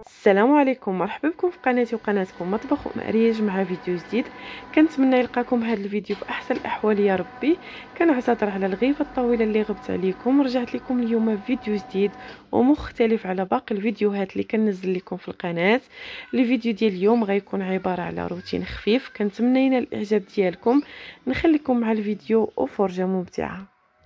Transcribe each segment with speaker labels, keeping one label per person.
Speaker 1: السلام عليكم، مرحبا بكم في قناتي وقناتكم مطبخ ومأريج مع فيديو جديد. كنتمنى يلقاكم هذا الفيديو في احسن الاحوال يا ربي. كنعتذر على الغيبه الطويله اللي غبت عليكم. رجعت لكم اليوم بفيديو جديد ومختلف على باقي الفيديوهات اللي كننزل لكم في القناه. الفيديو ديال اليوم غيكون عباره على روتين خفيف، كنتمنى ينال الاعجاب ديالكم. نخليكم مع الفيديو وفرجه ممتعه.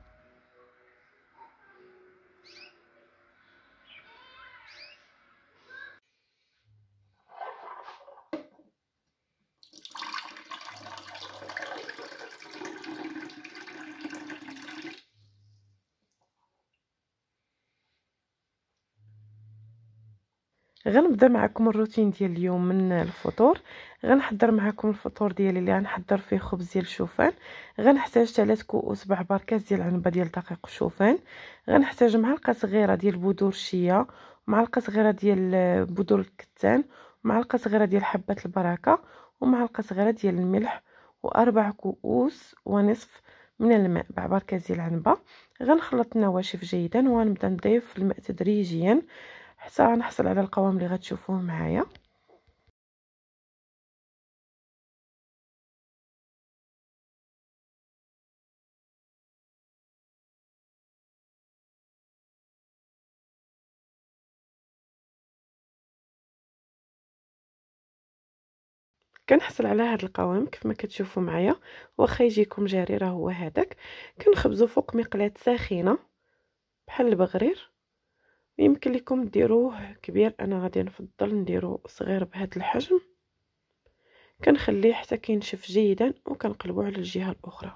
Speaker 1: غنبدا معكم الروتين ديال اليوم من الفطور. غنحضر معكم الفطور ديالي اللي غنحضر فيه خبز ديال الشوفان. غنحتاج 3 كؤوس بعبار كاس ديال العنبه ديال دقيق الشوفان. غنحتاج معلقه صغيره ديال بذور الشيا، ومعلقه صغيره ديال بذور الكتان، ومعلقه صغيره ديال حبات البركه، ومعلقه صغيره ديال الملح، واربع كؤوس ونصف من الماء بعبار كاس ديال العنبه. غنخلط النواشف جيدا ونبدا نضيف الماء تدريجيا حتى نحصل على القوام اللي غتشوفوه معايا. كنحصل على هذا القوام كيف ما كتشوفوا معايا، واخا يجيكم جاري راه هو هذاك. كنخبزوا فوق مقلاة ساخنه بحال البغرير. يمكن لكم ديروه كبير، انا غادي نفضل نديرو صغير بهذا الحجم. كنخليه حتى كينشف جيدا وكنقلبوه على الجهه الاخرى.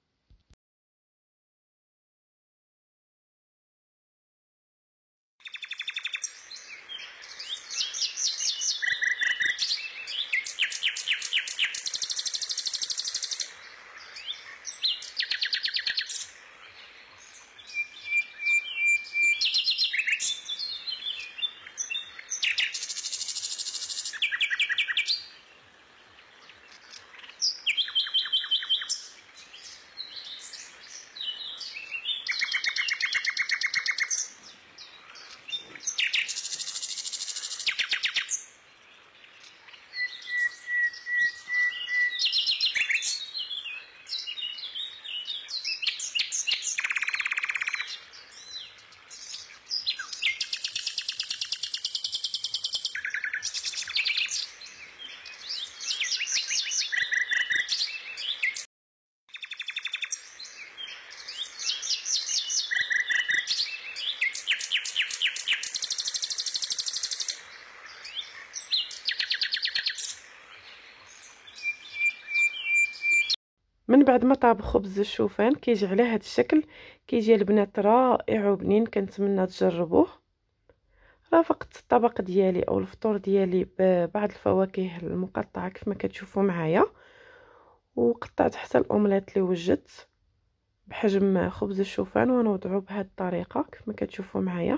Speaker 1: من بعد ما طاب خبز الشوفان كيجي على هذا الشكل، كيجي البنات رائع وبنين. كنتمنى تجربوه. رافقت الطبق ديالي او الفطور ديالي ببعض الفواكه المقطعه كيف ما كتشوفوا معايا، وقطعت حتى الاومليت اللي وجدت بحجم خبز الشوفان ونوضعه بهذه الطريقه كيف ما كتشوفوا معايا.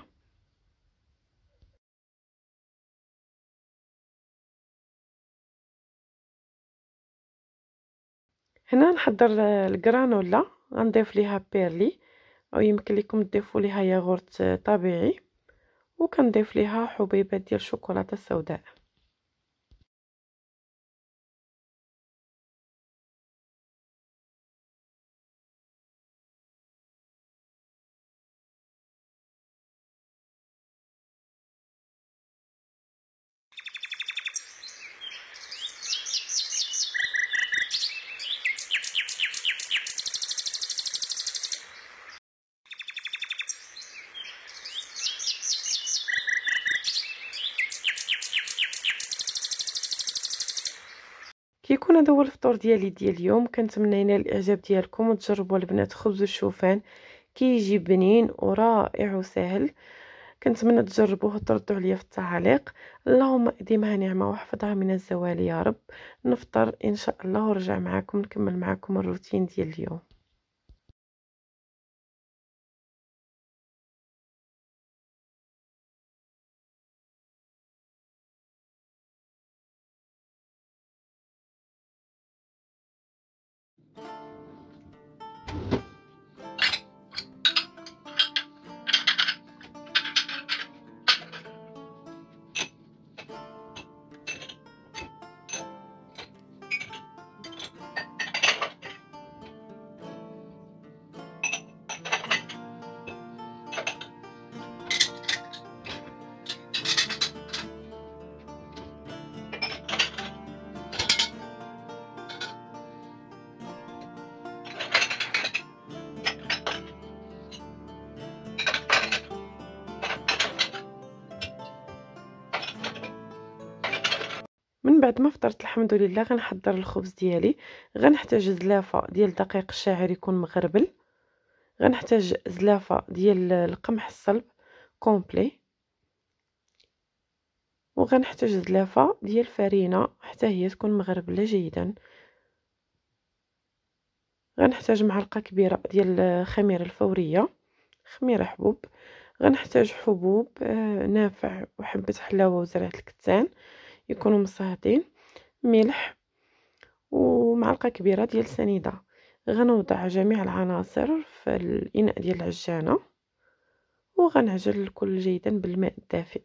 Speaker 1: هنا نحضر الجرانولا، غنضيف ليها بيرلي او يمكن لكم تضيفوا ليها ياغورت طبيعي، وكنضيف ليها حبيبات ديال الشوكولاته السوداء. كيكون هذا هو الفطور ديالي ديال اليوم. كنتمنى ينال الاعجاب ديالكم وتجربوا البنات خبز الشوفان، كيجي بنين ورائع وسهل. كنتمنى تجربوه وتردوا عليا في التعاليق. اللهم اديمها نعمه واحفظها من الزوال يا رب. نفطر ان شاء الله ونرجع معكم نكمل معكم الروتين ديال اليوم. بعد ما فطرت الحمد لله غنحضر الخبز ديالي. غنحتاج زلافه ديال دقيق الشاعر يكون مغربل، غنحتاج زلافه ديال القمح الصلب كومبلي، وغنحتاج زلافه ديال فرينه حتى هي تكون مغربله جيدا. غنحتاج معلقه كبيره ديال الخميره الفوريه، خميره حبوب. غنحتاج حبوب نافع وحبه حلاوه وزرعه الكتان يكونوا مصهدين، ملح ومعلقه كبيره ديال سنيده. غنوضع جميع العناصر في الاناء ديال العجانه وغنعجن الكل جيدا بالماء الدافئ.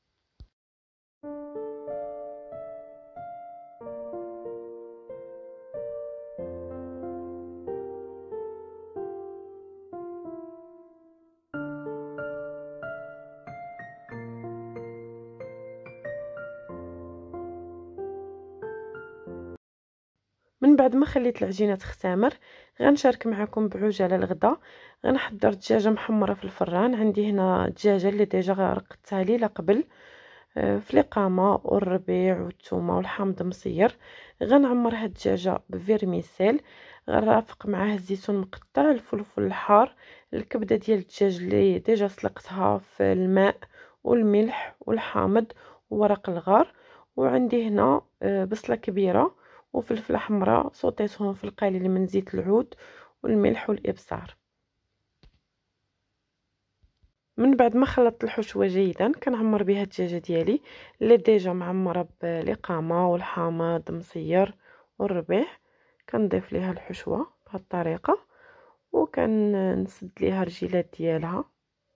Speaker 1: من بعد ما خليت العجينه تختمر غنشارك معكم بعجاله الغدا. غنحضر دجاجه محمره في الفران. عندي هنا الدجاجه اللي ديجا رقدتها ليله قبل في القامه والربيع والثومه والحامض مصير. غنعمر هاد الدجاجه بفيرميسيل، غنرافق معاه الزيتون مقطع، الفلفل الحار، الكبده ديال الدجاج اللي ديجا سلقتها في الماء والملح والحامض وورق الغار. وعندي هنا بصله كبيره وفلفله حمراء صوتيتهم في القليل من زيت العود والملح والابصار. من بعد ما خلطت الحشوه جيدا كنعمر بها الدجاجه ديالي اللي ديجا معمره بالقامه والحامض مصير والربيع. كنضيف ليها الحشوه بهذه الطريقه وكنسد ليها الرجيلات ديالها.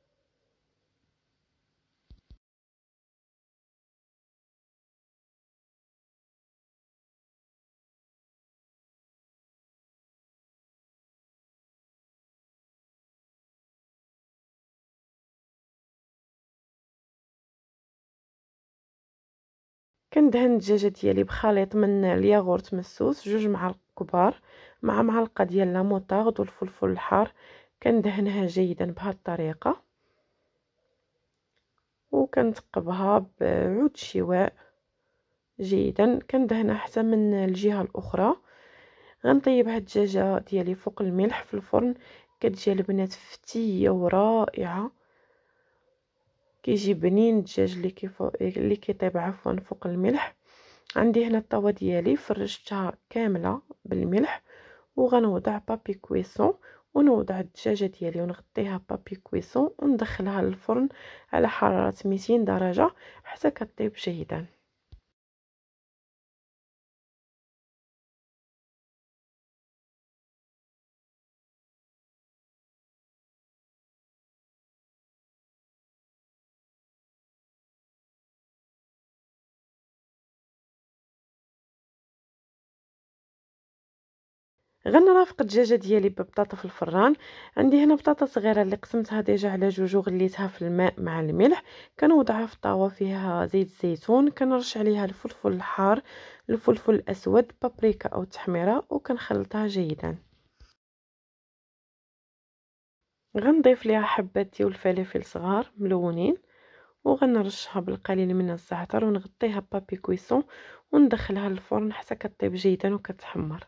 Speaker 1: كندهن الدجاجه ديالي بخليط من الياغورت مسوس 2 معالق كبار مع معلقه ديال لا موطارد والفلفل الحار. كندهنها جيدا بهذه الطريقه وكنثقبها بعود شواء جيدا. كندهنها حتى من الجهه الاخرى. غنطيب هاد الدجاجه ديالي فوق الملح في الفرن. كتجي البنات فتيه ورائعه، كيجي بنين الدجاج اللي كيطيب عفوا فوق الملح. عندي هنا الطاوه ديالي فرشتها كامله بالملح وغنوضع بابي كويسون ونوضع الدجاجه ديالي ونغطيها بابي كويسون وندخلها للفرن على حراره 200 درجه حتى كطيب جيدا. غنرافق الدجاجه ديالي ببطاطا في الفران. عندي هنا بطاطا صغيره اللي قسمتها ديجا على جوج وغليتها في الماء مع الملح. كنوضعها في طاوه فيها زيت الزيتون، كنرش عليها الفلفل الحار، الفلفل الاسود، بابريكا او تحميره وكنخلطها جيدا. غنضيف ليها حبات ديال الفلفل صغار ملونين وغنرشها بالقليل من الزعتر ونغطيها بابي كويسون وندخلها للفرن حتى كطيب جيدا وكتحمر.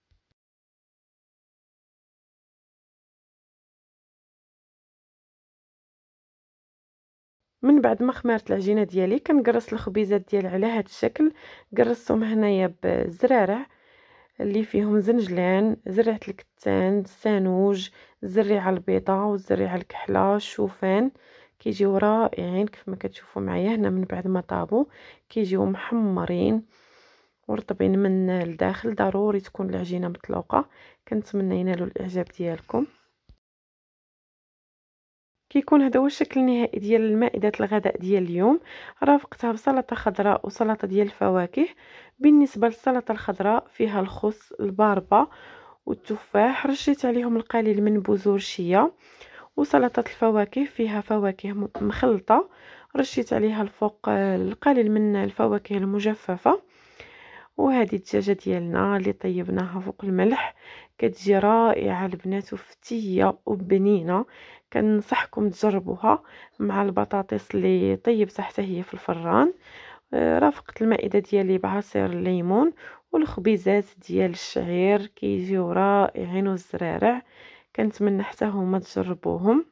Speaker 1: من بعد ما خمرت العجينه ديالي كنقرص الخبيزات ديال على هذا الشكل. قرصتهم هنايا بالزرارع اللي فيهم زنجلان، زرعه الكتان، السانوج، الزريعه البيضاء والزريعه الكحله، الشوفان. كيجيو رائعين كيف ما كتشوفوا معايا هنا. من بعد ما طابوا كيجيو محمرين ورطبين من الداخل. ضروري تكون العجينه مطلوقه. كنتمنى ينالوا الاعجاب ديالكم. كيكون هذا هو الشكل النهائي ديال مائدة الغداء ديال اليوم. رافقتها بسلطه خضراء وسلطه ديال الفواكه. بالنسبه للسلطه الخضراء فيها الخس، الباربه والتفاح، رشيت عليهم القليل من بذور الشيا. وسلطه الفواكه فيها فواكه مخلطه، رشيت عليها الفوق القليل من الفواكه المجففه. وهذه الدجاجه ديالنا اللي طيبناها فوق الملح كتجي رائعه البنات وفتيه وبنينه. كنصحكم تجربوها مع البطاطس اللي طيبتها حتى هي في الفران. رافقت المائدة ديالي بعصير الليمون والخبيزات ديال الشعير كيجيو رائعين، والزرارع كنتمنى حتى هما تجربوهم.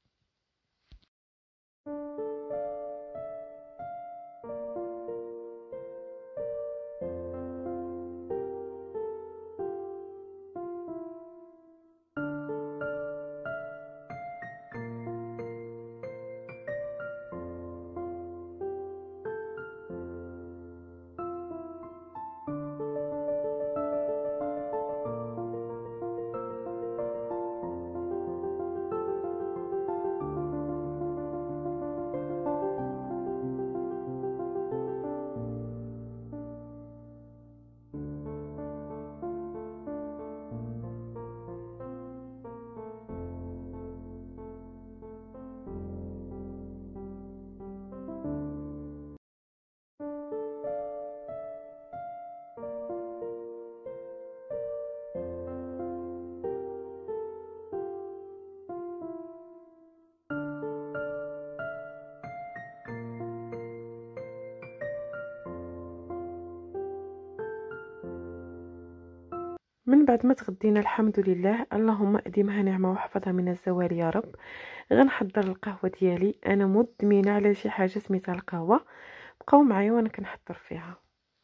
Speaker 1: من بعد ما تغدينا الحمد لله، اللهم اديمها نعمه وحفظها من الزوال يا رب، غنحضر القهوه ديالي. انا مدمنه على شي حاجه سميتها القهوه، بقاو معايا وانا كنحضر فيها.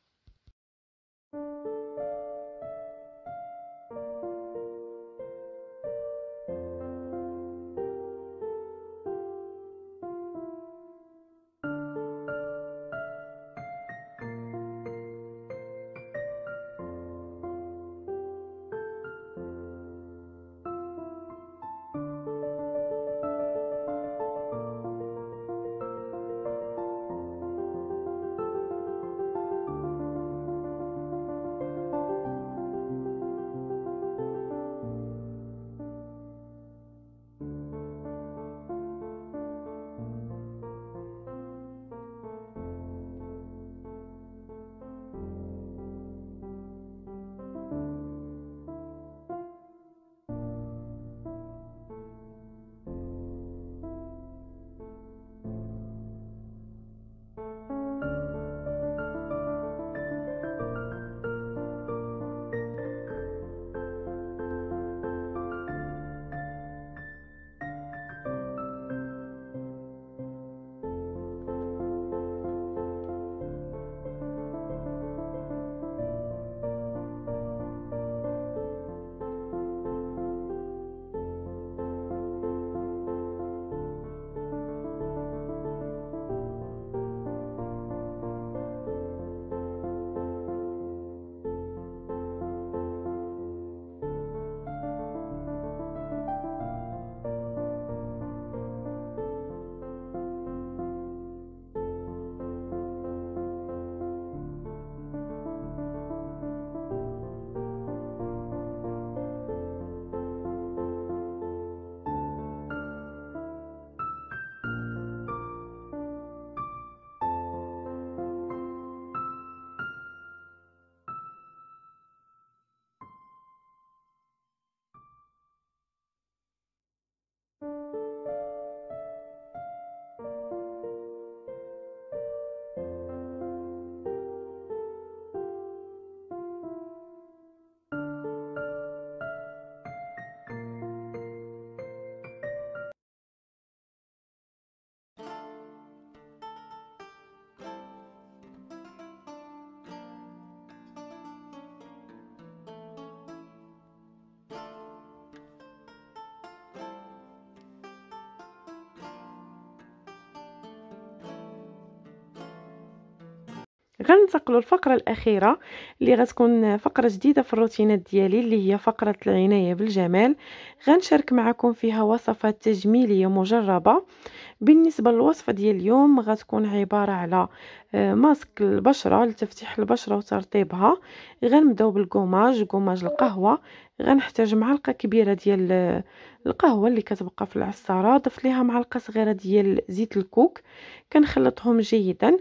Speaker 1: غننتقلوا للفقره الاخيره اللي غتكون فقره جديده في الروتينات ديالي، اللي هي فقره العنايه بالجمال. غنشارك معكم فيها وصفات تجميليه مجربه. بالنسبه للوصفه ديال اليوم غتكون عباره على ماسك البشره لتفتيح البشره وترطيبها. غنبداو بالكوماج القهوه. غنحتاج معلقه كبيره ديال القهوه اللي كتبقى في العصاره، ضفت ليها معلقه صغيره ديال زيت الكوك، كنخلطهم جيدا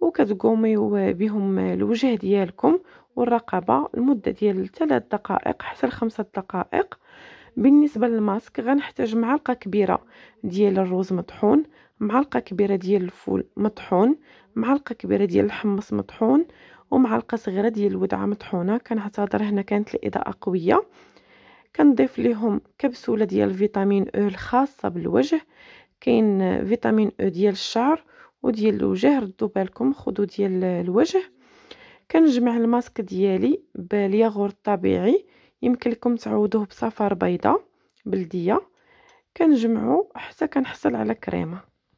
Speaker 1: وكتقوميو بهم الوجه ديالكم والرقبه لمده ديال 3 دقائق حتى ل 5 دقائق. بالنسبه للماسك غنحتاج معلقه كبيره ديال الروز مطحون، معلقه كبيره ديال الفول مطحون، معلقه كبيره ديال الحمص مطحون ومعلقه صغيره ديال الودعه مطحونه. كنعتذر هنا كانت الاضاءه قويه. كنضيف ليهم كبسوله ديال فيتامين او الخاصه بالوجه. كاين فيتامين او ديال الشعر وديال الوجه، ردوا بالكم خذوا ديال الوجه. كنجمع الماسك ديالي بالياغورت الطبيعي، يمكن لكم تعوضوه بصفار بيضاء بلديه. كنجمعو حتى كنحصل على كريمه.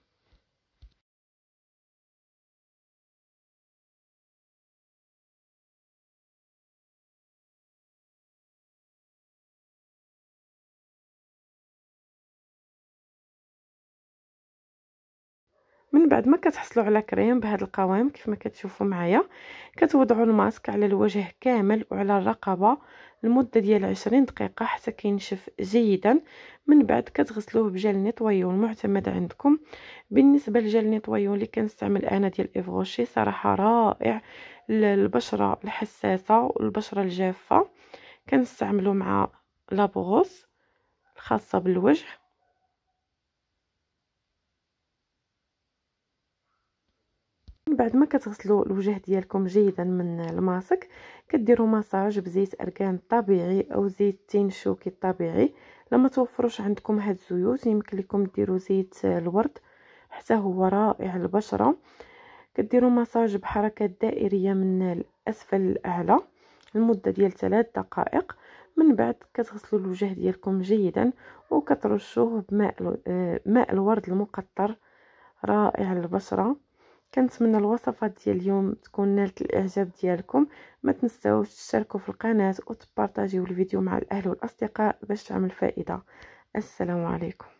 Speaker 1: من بعد ما كتحصلوا على كريم بهذا القوام كيف ما كتشوفوا معايا، كتوضعوا الماسك على الوجه كامل وعلى الرقبه لمده ديال 20 دقيقه حتى كينشف جيدا. من بعد كتغسلوه بجل نيطويون معتمد عندكم. بالنسبه لجل نيطويون اللي كنستعمل انا ديال ايفغوشي صراحه رائع للبشره الحساسه والبشره الجافه. كنستعملو مع لابغوس الخاصه بالوجه. من بعد ما كتغسلوا الوجه ديالكم جيدا من الماسك، كديروا مساج بزيت ارغان طبيعي او زيت تين شوكي طبيعي. لما توفروش عندكم هاد الزيوت يمكن لكم ديروا زيت الورد حتى هو رائع للبشره. كديروا مساج بحركات دائريه من الاسفل للاعلى لمده ديال 3 دقائق. من بعد كتغسلوا الوجه ديالكم جيدا وكترشوه بماء ماء الورد المقطر رائع للبشره. كنتمنى الوصفات ديال اليوم تكون نالت الاعجاب ديالكم. ما تنساوش تشتركوا في القناه وتبارطاجيو الفيديو مع الاهل والاصدقاء باش تعمل فائده. السلام عليكم.